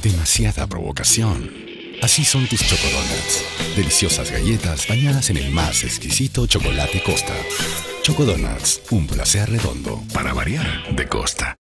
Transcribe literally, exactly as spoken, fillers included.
demasiada provocación. Así son tus Chocodonuts. Deliciosas galletas bañadas en el más exquisito chocolate Costa. Chocodonuts, un placer redondo. Para variar, de Costa.